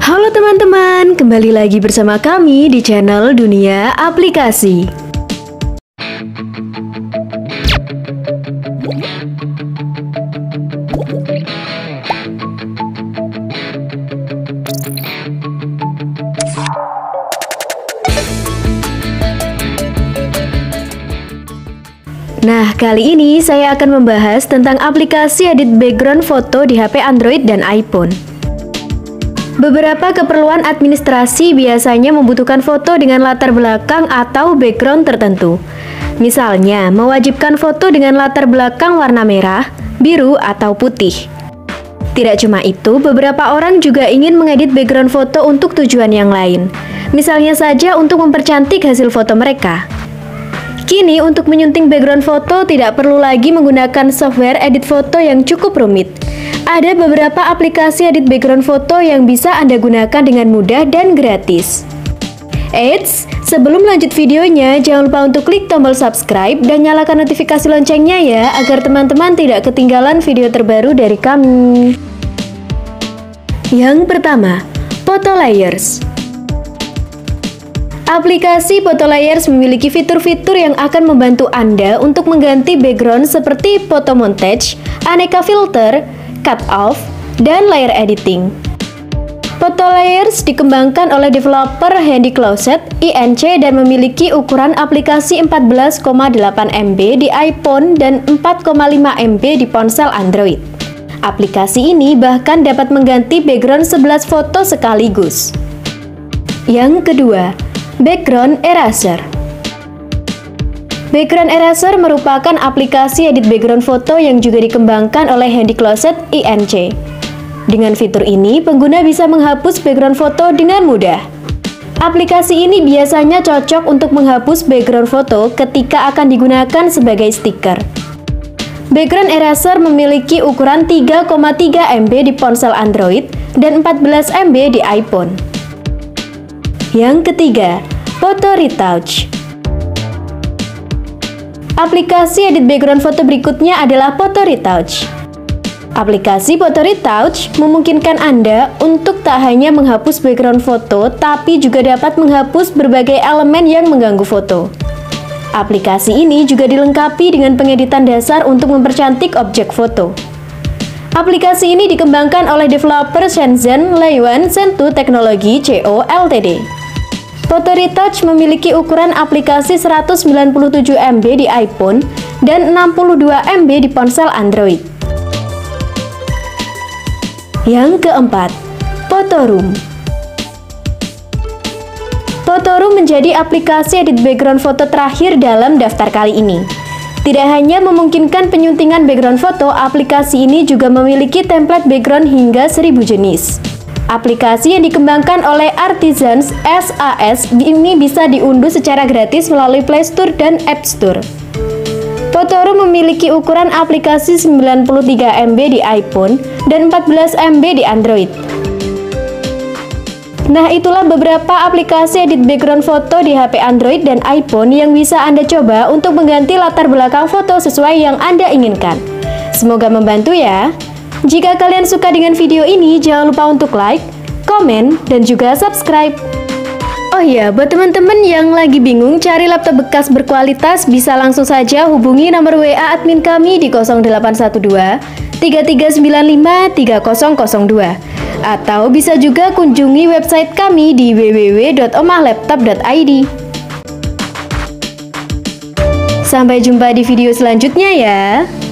Halo teman-teman, kembali lagi bersama kami di channel Dunia Aplikasi. Nah, kali ini saya akan membahas tentang aplikasi edit background foto di HP Android dan iPhone. Beberapa keperluan administrasi biasanya membutuhkan foto dengan latar belakang atau background tertentu. Misalnya, mewajibkan foto dengan latar belakang warna merah, biru, atau putih. Tidak cuma itu, beberapa orang juga ingin mengedit background foto untuk tujuan yang lain. Misalnya saja untuk mempercantik hasil foto mereka. Kini, untuk menyunting background foto tidak perlu lagi menggunakan software edit foto yang cukup rumit. Ada beberapa aplikasi edit background foto yang bisa Anda gunakan dengan mudah dan gratis. Eits, sebelum lanjut videonya, jangan lupa untuk klik tombol subscribe dan nyalakan notifikasi loncengnya ya, agar teman-teman tidak ketinggalan video terbaru dari kami. Yang pertama, Photo Layers. Aplikasi Photo Layers memiliki fitur-fitur yang akan membantu Anda untuk mengganti background seperti photo montage, aneka filter, cut off, dan layer editing. Photo Layers dikembangkan oleh developer Handy Closet Inc. dan memiliki ukuran aplikasi 14,8 MB di iPhone dan 4,5 MB di ponsel Android. Aplikasi ini bahkan dapat mengganti background 11 foto sekaligus. Yang kedua, Background Eraser. Background Eraser merupakan aplikasi edit background foto yang juga dikembangkan oleh Handy Closet Inc. Dengan fitur ini, pengguna bisa menghapus background foto dengan mudah. Aplikasi ini biasanya cocok untuk menghapus background foto ketika akan digunakan sebagai stiker. Background Eraser memiliki ukuran 3,3 MB di ponsel Android dan 14 MB di iPhone. Yang ketiga, Photo Retouch. Aplikasi edit background foto berikutnya adalah Photo Retouch. Aplikasi Photo Retouch memungkinkan Anda untuk tak hanya menghapus background foto, tapi juga dapat menghapus berbagai elemen yang mengganggu foto. Aplikasi ini juga dilengkapi dengan pengeditan dasar untuk mempercantik objek foto. Aplikasi ini dikembangkan oleh developer Shenzhen Leyuan Sentu Teknologi Co. Ltd. Photo Retouch memiliki ukuran aplikasi 197 MB di iPhone dan 62 MB di ponsel Android. Yang keempat, Photoroom. Photoroom menjadi aplikasi edit background foto terakhir dalam daftar kali ini. Tidak hanya memungkinkan penyuntingan background foto, aplikasi ini juga memiliki template background hingga 1000 jenis. Aplikasi yang dikembangkan oleh Artisans SAS ini bisa diunduh secara gratis melalui Play Store dan App Store. Photoroom memiliki ukuran aplikasi 93 MB di iPhone dan 14 MB di Android. Nah, itulah beberapa aplikasi edit background foto di HP Android dan iPhone yang bisa Anda coba untuk mengganti latar belakang foto sesuai yang Anda inginkan. Semoga membantu ya. Jika kalian suka dengan video ini, jangan lupa untuk like, komen, dan juga subscribe. Oh iya, buat teman-teman yang lagi bingung cari laptop bekas berkualitas, bisa langsung saja hubungi nomor WA admin kami di 0812 3395 3002. Atau bisa juga kunjungi website kami di www.omahlaptop.id. Sampai jumpa di video selanjutnya ya.